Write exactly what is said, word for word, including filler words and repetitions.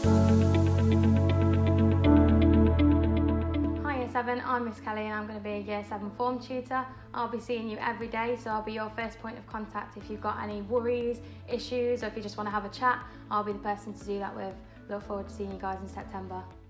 Hi Year seven, I'm Miss Kelly and I'm going to be a Year seven form tutor. I'll be seeing you every day, so I'll be your first point of contact if you've got any worries, issues, or if you just want to have a chat. I'll be the person to do that with. Look forward to seeing you guys in September.